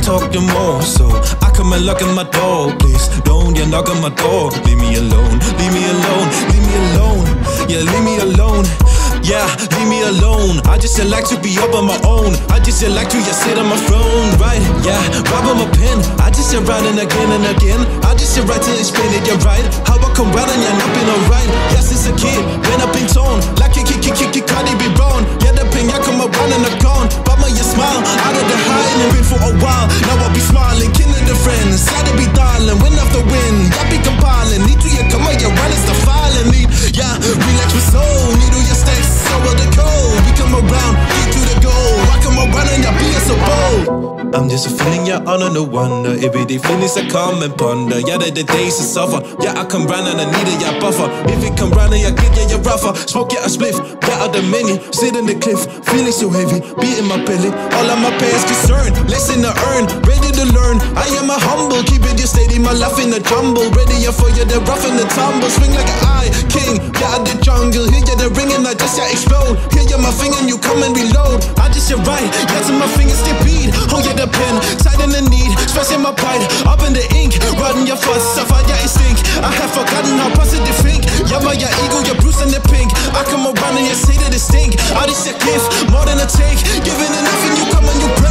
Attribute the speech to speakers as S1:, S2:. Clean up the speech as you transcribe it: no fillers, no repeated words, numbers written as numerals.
S1: talking more, so I come and lock in my door. Please don't you knock on my door. Leave me alone, leave me alone, leave me alone. Yeah, leave me alone. Yeah, leave me alone. I just like to be up on my own. I just like to sit on my throne, right? Yeah, rub on my pen. I just write and again. I just write to explain it, you're right. How I come round and you're not been alright. Yeah, since a kid, when I've been torn, like Cardi be wrong. Yeah, the pain, I come around and I'm gone. But my you smile, out of the high and been for a while. Now I be smiling, killing the friends. Sad to be darling, win off the win. I be compiling, need to you come on, you run, it's the filing. Need, yeah, relax with soul, need to your stacks. Over the code, we come around, get to the goal. I come around and y'all being so bold. I'm just a feeling you're on no wonder. Everyday feelings I come and ponder. Yeah, the days to suffer. Yeah, I come round and I need a yeah buffer. If it come round and you get yeah, you're rougher. Smoke yeah, a spliff, better the menu. Sit in the cliff, feeling so heavy, beating my belly. All of my past concern, listen to earn, ready to learn. I am a humble, keep it just steady, my life in the jumble. Ready for you, the rough and the tumble. Swing like an eye, king, yeah, the jungle. Hear you the ringing, I just explode. Hear you my finger and you come and reload. I just right, yeah, to my fingers they beat. Oh yeah, the pen, tight in the need, stressing my pride. Up in the ink, riding your fuss, suffer your instinct. I have forgotten how positive think. Yeah, my your ego, your bruise and the pink. I come around and you say that it stink. I just a gift, more than a take. Giving enough and you come and you break.